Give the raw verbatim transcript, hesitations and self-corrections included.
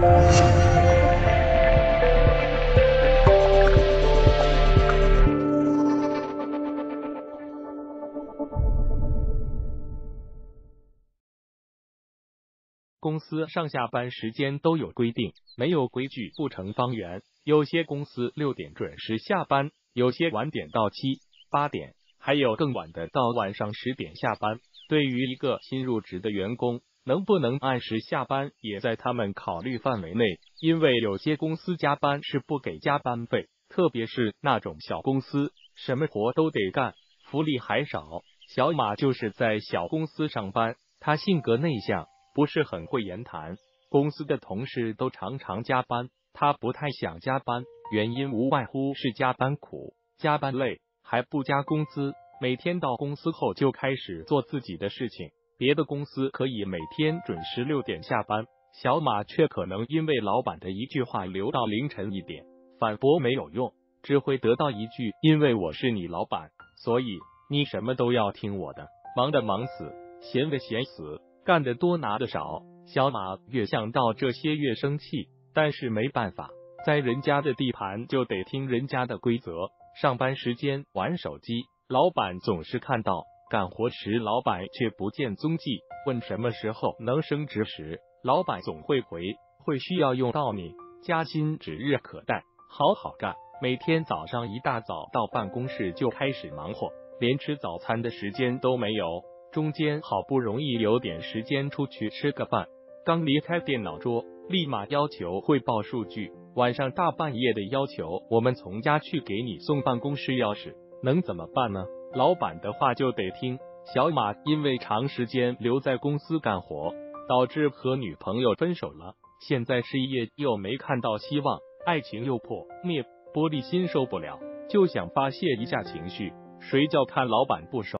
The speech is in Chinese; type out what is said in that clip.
公司上下班时间都有规定，没有规矩不成方圆。有些公司六点准时下班，有些晚点到七、八点，还有更晚的到晚上十点下班。对于一个新入职的员工，能不能按时下班也在他们考虑范围内，因为有些公司加班是不给加班费，特别是那种小公司，什么活都得干，福利还少。小马就是在小公司上班，他性格内向，不是很会言谈，公司的同事都常常加班，他不太想加班，原因无外乎是加班苦，加班累，还不加工资，每天到公司后就开始做自己的事情。别的公司可以每天准时六点下班，小马却可能因为老板的一句话留到凌晨一点，反驳没有用，只会得到一句因为我是你老板，所以你什么都要听我的，忙的忙死，闲的闲死，干得多拿得少。小马越想到这些越生气，但是没办法，在人家的地盘就得听人家的规则。上班时间玩手机，老板总是看到，干活时老板却不见踪迹，问什么时候能升职时，老板总会回，会需要用到你，加薪指日可待，好好干。每天早上一大早到办公室就开始忙活，连吃早餐的时间都没有，中间好不容易有点时间出去吃个饭，刚离开电脑桌，立马要求汇报数据，晚上大半夜的要求我们从家去给你送办公室钥匙，能怎么办呢？老板的话就得听。小马因为长时间留在公司干活，导致和女朋友分手了，现在事业又没看到希望，爱情又破灭，玻璃心受不了，就想发泄一下情绪，谁叫看老板不爽。